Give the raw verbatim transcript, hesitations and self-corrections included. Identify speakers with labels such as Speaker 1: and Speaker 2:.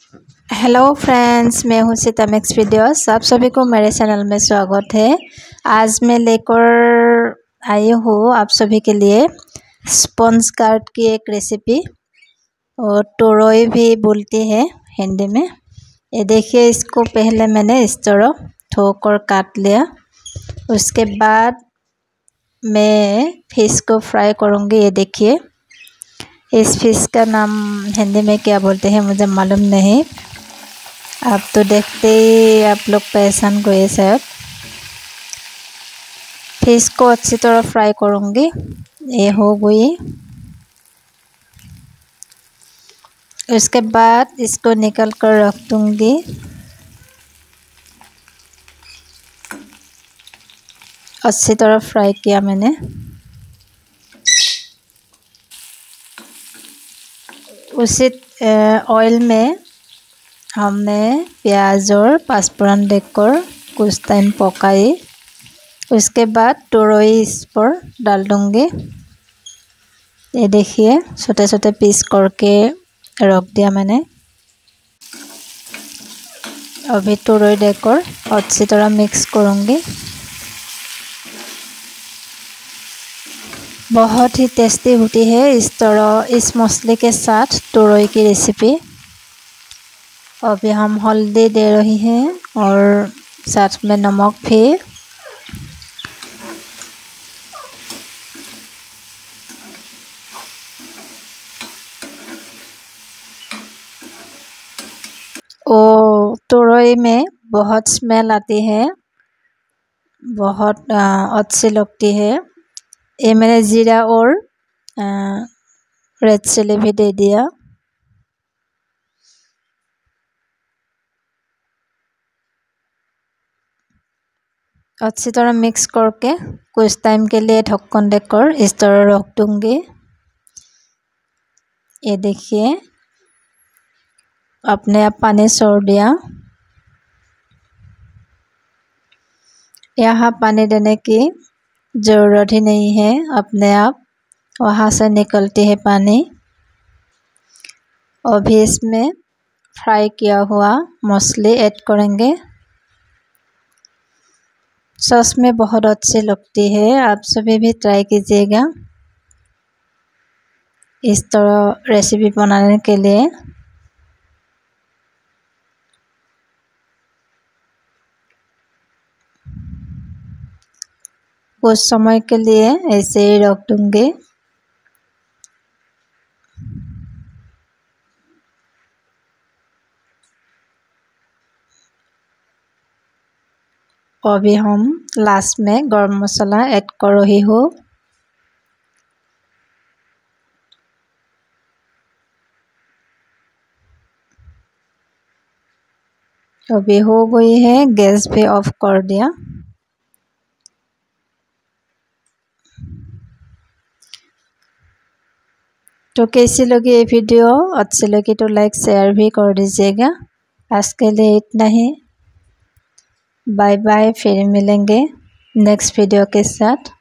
Speaker 1: Hello friends, मैं हूं Sita mix videos. आप सभी को मेरे चैनल में स्वागत है। आज मैं लेकर आई हूँ आप सभी के लिए स्पॉन्ज कार्ड की एक रेसिपी, और टोरोई भी बोलती है हिंदी में। ये देखिए, इसको पहले मैंने इस तरह ठोक कर काट लिया। उसके बाद मैं फिश को फ्राई करूँगी। ये देखिए, इस फिश का नाम हिंदी में क्या बोलते हैं मुझे मालूम नहीं। आप तो देखते ही आप लोग पहचान गए शायद। फिश को अच्छी तरह फ्राई करूँगी। ये हो गई। उसके बाद इसको निकल कर रख दूँगी। अच्छी तरह फ्राई किया मैंने। उसी ऑयल में हमने प्याज और पाँचफोरन देकर कुछ टाइम पकाई। उसके बाद टोरोई इस पर डाल दूँगी। ये देखिए, छोटे छोटे पीस करके रख दिया मैंने। अभी टोरोई देकर अच्छी तरह मिक्स करूँगी। बहुत ही टेस्टी होती है इस तरह इस मछली के साथ टोरोई की रेसिपी। अभी हम हल्दी दे रही हैं और साथ में नमक भी। ओ टोरोई में बहुत स्मेल आती है, बहुत अच्छी लगती है। ये मैंने जीरा और रेड चिली भी दे दिया। अच्छी तरह मिक्स करके कुछ टाइम के लिए ढक्कन देकर इस तरह रख दूँगी। ये देखिए, अपने आप पानी छोड़ दिया। यहाँ पानी देने की ज़रूरत ही नहीं है, अपने आप वहाँ से निकलती है पानी। अभी इसमें फ्राई किया हुआ मछली ऐड करेंगे। सॉस में बहुत अच्छी लगती है। आप सभी भी ट्राई कीजिएगा इस तरह रेसिपी बनाने के लिए। कुछ समय के लिए ऐसे ही रख दूँगी। अभी हम लास्ट में गरम मसाला ऐड कर रही हूँ। अभी हो गई है, गैस भी ऑफ कर दिया। तो कैसी लगी ये वीडियो? अच्छी लगी तो लाइक शेयर भी कर दीजिएगा। आज के लिए इतना ही। बाय बाय, फिर मिलेंगे नेक्स्ट वीडियो के साथ।